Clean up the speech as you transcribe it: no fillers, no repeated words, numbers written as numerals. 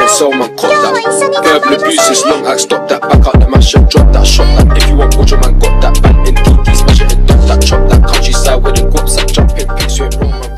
so man, cop that. Verbal abuse is long, I stop that. Back out the man, shit, drop that, shot that. If you want watch your man, got that. Band in TT, smash it and dump that, chop that. Countryside where the guaps that jump in, pics you it wrong, man.